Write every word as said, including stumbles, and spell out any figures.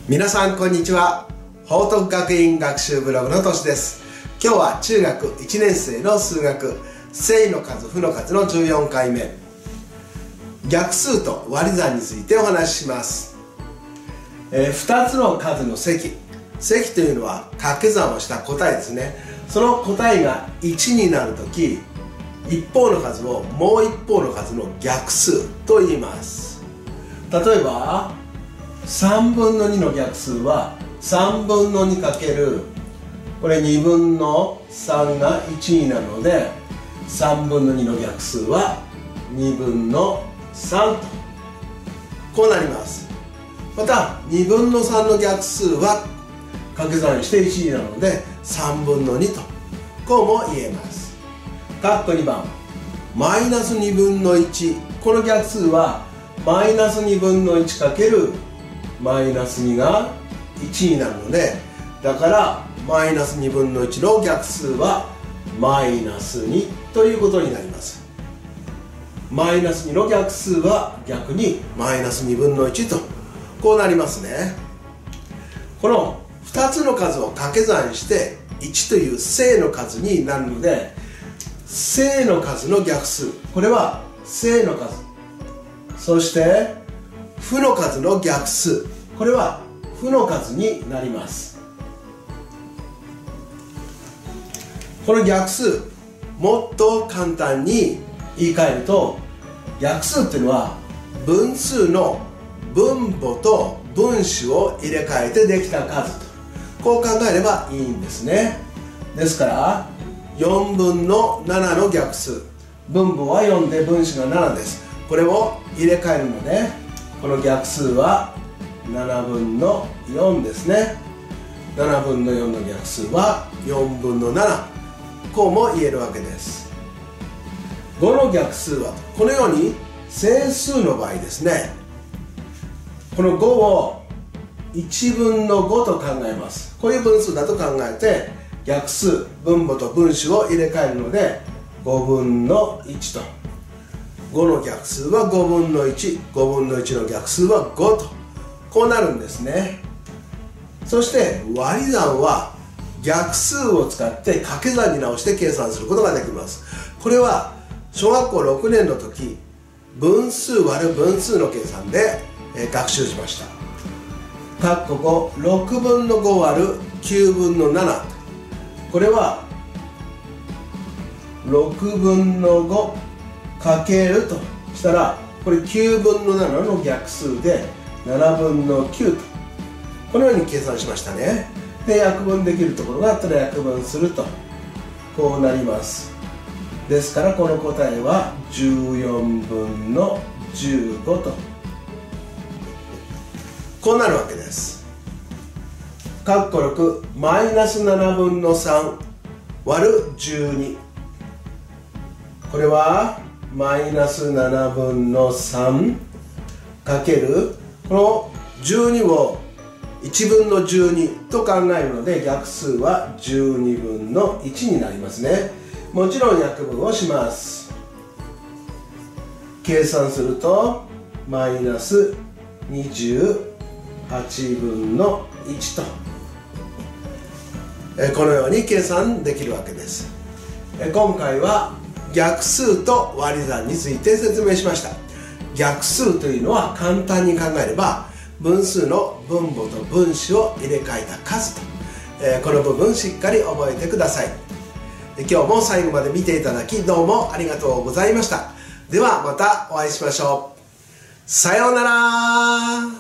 皆さんこんにちは。報徳学院学習ブログのとしです。今日は中学いちねん生の数学正の数負の数のじゅうよんかいめ、逆数と割り算についてお話しします。えー、ふたつの数の積積というのは掛け算をした答えですね。その答えがいちになるとき、一方の数をもう一方の数の逆数と言います。例えばさんぶんのにの逆数はさんぶんのにかけるこれにぶんのさんがいちになるので、さんぶんのにの逆数はにぶんのさんとこうなります。またにぶんのさんの逆数は掛け算していちになるのでさんぶんのにとこうも言えます。括弧にばんマイナスにぶんのいち、この逆数はマイナスにぶんのいちかけるマイナスにがいちになるので、だからマイナスにぶんのいちの逆数はマイナスにということになります。マイナスにの逆数は逆にマイナスにぶんのいちとこうなりますね。このふたつの数を掛け算していちという正の数になるので、正の数の逆数、これは正の数、そして負の数の逆数、これは負の数になります。この逆数、もっと簡単に言い換えると、逆数っていうのは分数の分母と分子を入れ替えてできた数とこう考えればいいんですね。ですからよんぶんのななの逆数、分母はよんで分子がななです。これを入れ替えるので、この逆数はななぶんのよんですね。ななぶんのよんの逆数はよんぶんのなな、こうも言えるわけです。ごの逆数はこのように整数の場合ですね、このごをいちぶんのごと考えます。こういう分数だと考えて逆数、分母と分子を入れ替えるのでごぶんのいちと、ごの逆数はごぶんのいち、ごぶんのいちの逆数はごとこうなるんですね。そして割り算は逆数を使って掛け算に直して計算することができます。これは小学校ろくねんの時、分数割る分数の計算で学習しました。括弧ご、ろくぶんのご割るきゅうぶんのなな、これはろくぶんのごかけるとしたら、これきゅうぶんのななの逆数でななぶんのきゅうとこのように計算しましたね。で約分できるところがあったら約分するとこうなります。ですからこの答えはじゅうよんぶんのじゅうごとこうなるわけです。括弧ろくマイナスななぶんのさん割るじゅうに、これはマイナスななぶんのさんかけるこのじゅうにをいちぶんのじゅうにと考えるので、逆数はじゅうにぶんのいちになりますね。もちろん約分をします。計算するとマイナスにじゅうはちぶんのいちとこのように計算できるわけです。今回は逆数と割り算について説明しました。逆数というのは簡単に考えれば分数の分母と分子を入れ替えた数と、えー、この部分しっかり覚えてください。今日も最後まで見ていただきどうもありがとうございました。ではまたお会いしましょう。さようなら。